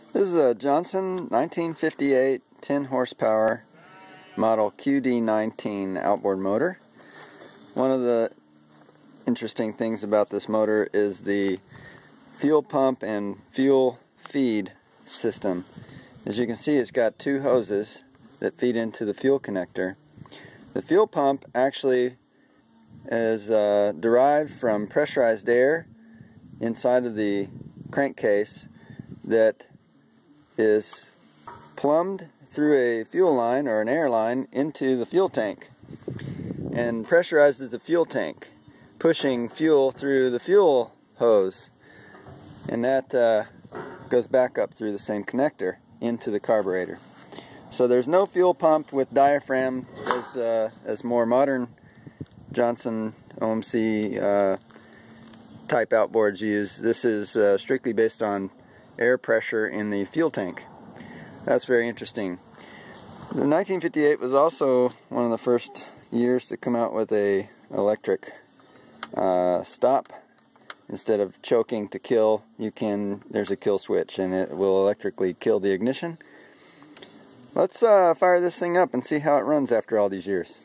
This is a Johnson 1958 10 horsepower model QD19 outboard motor. One of the interesting things about this motor is the fuel pump and fuel feed system. As you can see, it's got two hoses that feed into the fuel connector. The fuel pump actually is derived from pressurized air inside of the crankcase that is plumbed through a fuel line or an air line into the fuel tank and pressurizes the fuel tank, pushing fuel through the fuel hose, and that goes back up through the same connector into the carburetor. So there's no fuel pump with diaphragm as more modern Johnson OMC type outboards use. This is strictly based on air pressure in the fuel tank. That's very interesting. The 1958 was also one of the first years to come out with a electric stop. Instead of choking to kill, there's a kill switch and it will electrically kill the ignition. Let's fire this thing up and see how it runs after all these years.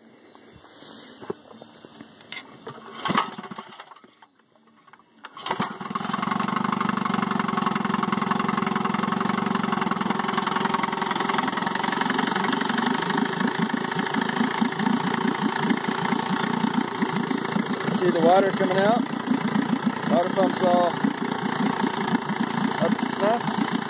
See the water coming out? Water pump's all up to snuff.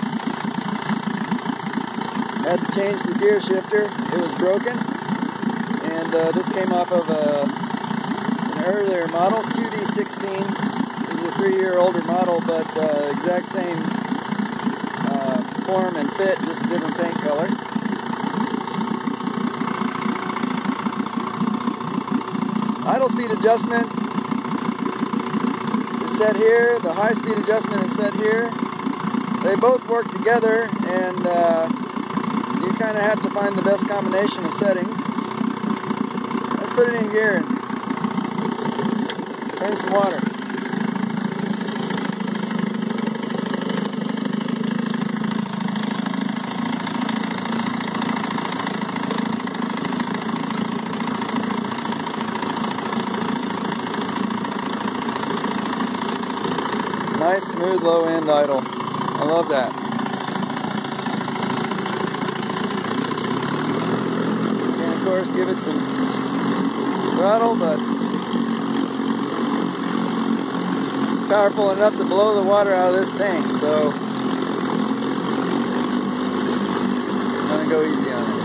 Had to change the gear shifter. It was broken. And this came off of an earlier model, QD19. This is a 3-year older model, but exact same form and fit, just a different paint color. Idle speed adjustment is set here. The high speed adjustment is set here. They both work together, and you kind of have to find the best combination of settings. Let's put it in gear and turn some water. Nice, smooth, low-end idle. I love that. And of course, give it some throttle, but powerful enough to blow the water out of this tank, so I'm gonna go easy on it.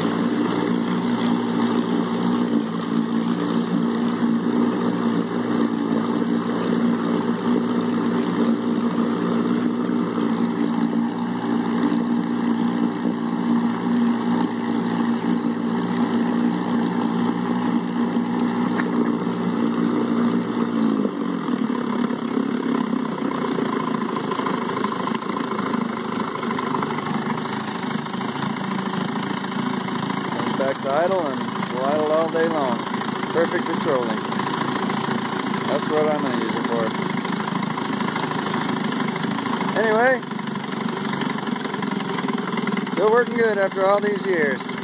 Back to idle, and we'll idle all day long. Perfect for trolling. That's what I'm going to use it for. Anyway, still working good after all these years.